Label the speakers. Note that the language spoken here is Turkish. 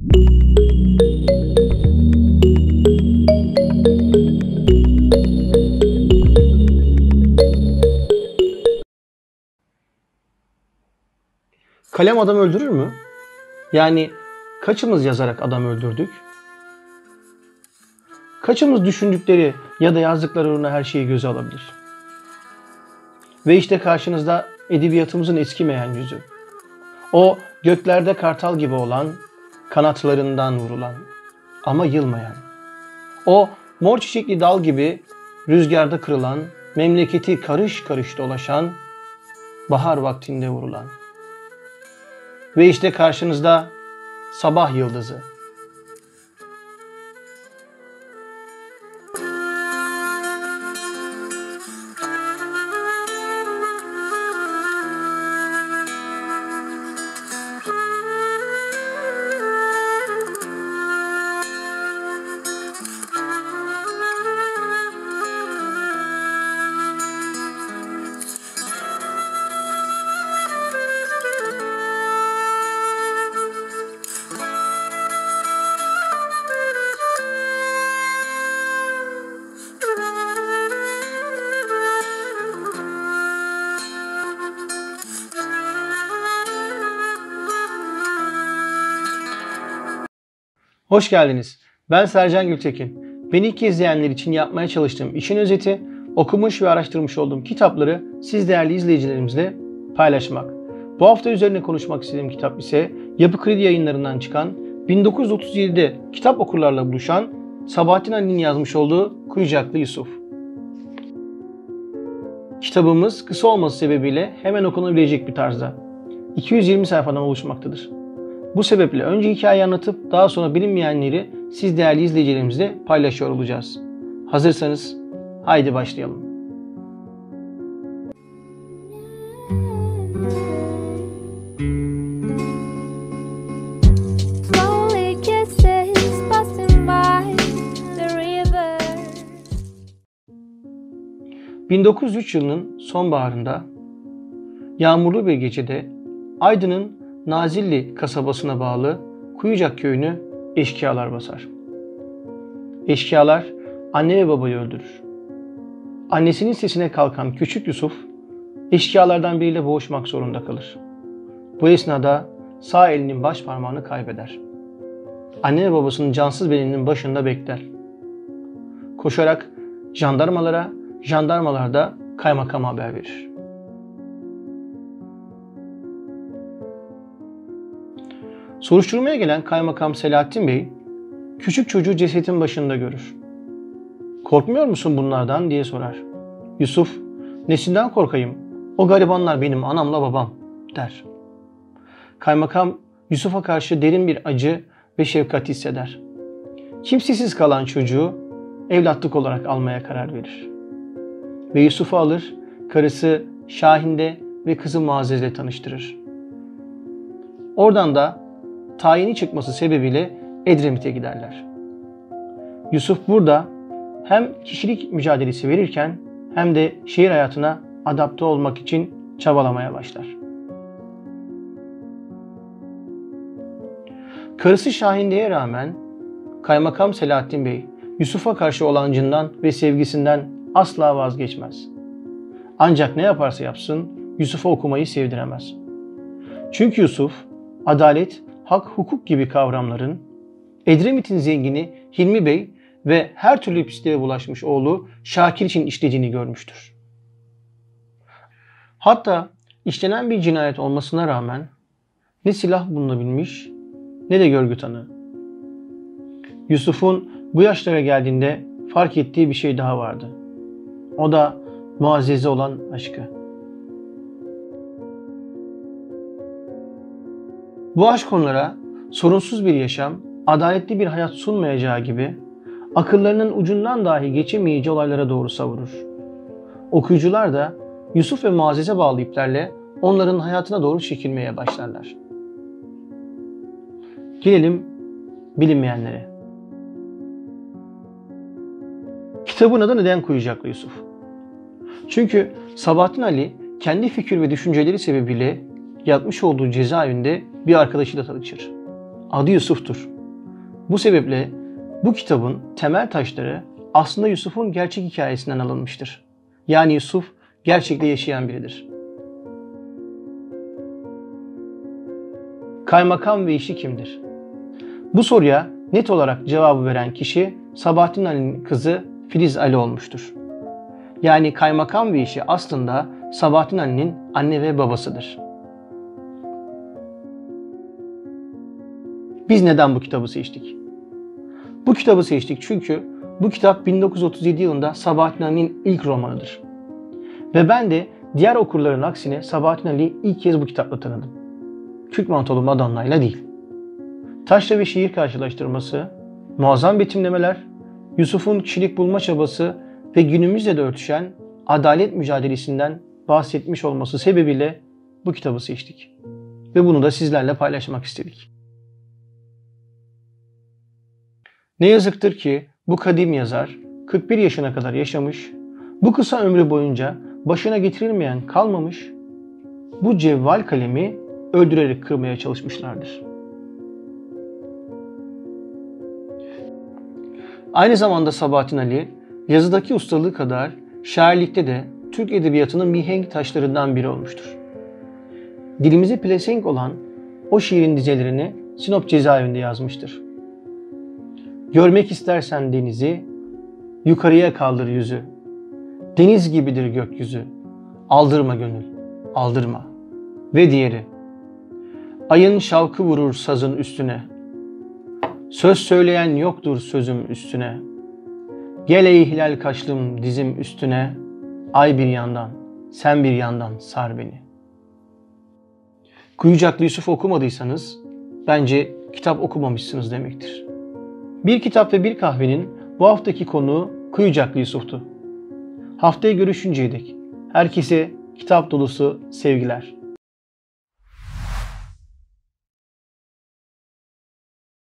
Speaker 1: Kalem adam öldürür mü? Yani kaçımız yazarak adam öldürdük? Kaçımız düşündükleri ya da yazdıkları uğruna her şeyi göze alabilir? Ve işte karşınızda edebiyatımızın eskimeyen yüzü. O göklerde kartal gibi olan, kanatlarından vurulan ama yılmayan. O mor çiçekli dal gibi rüzgarda kırılan, memleketi karış karış dolaşan, bahar vaktinde vurulan. Ve işte karşınızda sabah yıldızı. Hoş geldiniz. Ben Sercan Gültekin. Beni ilk izleyenler için yapmaya çalıştığım işin özeti, okumuş ve araştırmış olduğum kitapları siz değerli izleyicilerimizle paylaşmak. Bu hafta üzerine konuşmak istediğim kitap ise Yapı Kredi Yayınları'ndan çıkan 1937'de kitap okurlarla buluşan Sabahattin Ali'nin yazmış olduğu Kuyucaklı Yusuf. Kitabımız kısa olması sebebiyle hemen okunabilecek bir tarzda 220 sayfadan oluşmaktadır. Bu sebeple önce hikayeyi anlatıp daha sonra bilinmeyenleri siz değerli izleyicilerimizle paylaşıyor olacağız. Hazırsanız haydi başlayalım. ...1903 yılının sonbaharında yağmurlu bir gecede Aydın'ın Nazilli kasabasına bağlı Kuyucak köyünü eşkıyalar basar. Eşkıyalar anne ve babayı öldürür. Annesinin sesine kalkan küçük Yusuf, eşkıyalardan biriyle boğuşmak zorunda kalır. Bu esnada sağ elinin baş parmağını kaybeder. Anne ve babasının cansız bedeninin başında bekler. Koşarak jandarmalar da kaymakama haber verir. Soruşturmaya gelen kaymakam Selahattin Bey, küçük çocuğu cesetin başında görür. "Korkmuyor musun bunlardan?" diye sorar. Yusuf, "Nesinden korkayım? O garibanlar benim anamla babam," der. Kaymakam Yusuf'a karşı derin bir acı ve şefkat hisseder. Kimsesiz kalan çocuğu evlatlık olarak almaya karar verir. Ve Yusuf'u alır, karısı Şahinde ve kızı Muazzez'le tanıştırır. Oradan da tayini çıkması sebebiyle Edremit'e giderler. Yusuf burada hem kişilik mücadelesi verirken hem de şehir hayatına adapte olmak için çabalamaya başlar. Karısı Şahinde'ye rağmen Kaymakam Selahattin Bey Yusuf'a karşı olan acından ve sevgisinden asla vazgeçmez. Ancak ne yaparsa yapsın Yusuf'a okumayı sevdiremez. Çünkü Yusuf adalet, hak, hukuk gibi kavramların Edremit'in zengini Hilmi Bey ve her türlü pisliğe bulaşmış oğlu Şakir için işlediğini görmüştür. Hatta işlenen bir cinayet olmasına rağmen ne silah bulunabilmiş ne de görgü tanığı. Yusuf'un bu yaşlara geldiğinde fark ettiği bir şey daha vardı. O da Muazzez'e olan aşkı. Bu aşk onlara sorunsuz bir yaşam, adaletli bir hayat sunmayacağı gibi akıllarının ucundan dahi geçemeyeceği olaylara doğru savurur. Okuyucular da Yusuf ve Muazzez'e bağlı iplerle onların hayatına doğru çekilmeye başlarlar. Gelelim bilinmeyenlere. Kitabın adı neden Kuyucaklı Yusuf? Çünkü Sabahattin Ali kendi fikir ve düşünceleri sebebiyle yatmış olduğu cezaevinde bir arkadaşıyla tanışır. Adı Yusuf'tur. Bu sebeple bu kitabın temel taşları aslında Yusuf'un gerçek hikayesinden alınmıştır. Yani Yusuf gerçekte yaşayan biridir. Kaymakam ve işi kimdir? Bu soruya net olarak cevabı veren kişi Sabahattin Ali'nin kızı Filiz Ali olmuştur. Yani kaymakam ve işi aslında Sabahattin Ali'nin anne ve babasıdır. Biz neden bu kitabı seçtik? Bu kitabı seçtik çünkü bu kitap 1937 yılında Sabahattin Ali'nin ilk romanıdır. Ve ben de diğer okurların aksine Sabahattin Ali'yi ilk kez bu kitapla tanıdım. Kürk Mantolu Madonna'yla değil. Taşra ve şiir karşılaştırması, muazzam betimlemeler, Yusuf'un kişilik bulma çabası ve günümüzle de örtüşen adalet mücadelesinden bahsetmiş olması sebebiyle bu kitabı seçtik. Ve bunu da sizlerle paylaşmak istedik. Ne yazıktır ki bu kadim yazar 41 yaşına kadar yaşamış, bu kısa ömrü boyunca başına getirilmeyen kalmamış, bu cevval kalemi öldürerek kırmaya çalışmışlardır. Aynı zamanda Sabahattin Ali, yazıdaki ustalığı kadar şairlikte de Türk edebiyatının mihenk taşlarından biri olmuştur. Dilimize pelesenk olan o şiirin dizelerini Sinop cezaevinde yazmıştır. Görmek istersen denizi, yukarıya kaldır yüzü. Deniz gibidir gökyüzü, aldırma gönül, aldırma. Ve diğeri, ayın şavkı vurur sazın üstüne. Söz söyleyen yoktur sözüm üstüne. Gel ey hilal kaşlım dizim üstüne. Ay bir yandan, sen bir yandan sar beni. Kuyucaklı Yusuf okumadıysanız bence kitap okumamışsınız demektir. Bir Kitap ve Bir Kahvenin bu haftaki konuğu Kuyucaklı Yusuf'tu. Haftaya görüşünceye dek herkese kitap dolusu sevgiler.